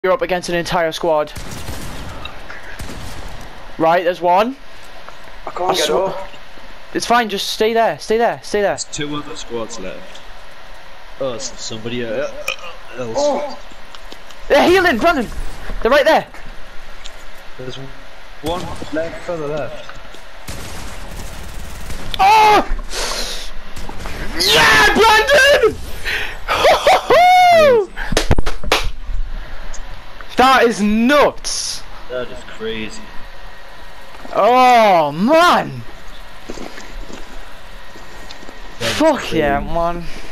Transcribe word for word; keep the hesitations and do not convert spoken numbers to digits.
You're up against an entire squad. Right, there's one. I can't get up. It's fine, just stay there, stay there, stay there. There's two other squads left. Oh, it's somebody else. Oh. They're healing, running. They're right there. There's one left, further left. Oh! Yeah, Brandon! That is nuts. That is crazy. Oh man! That Fuck crazy. yeah, man.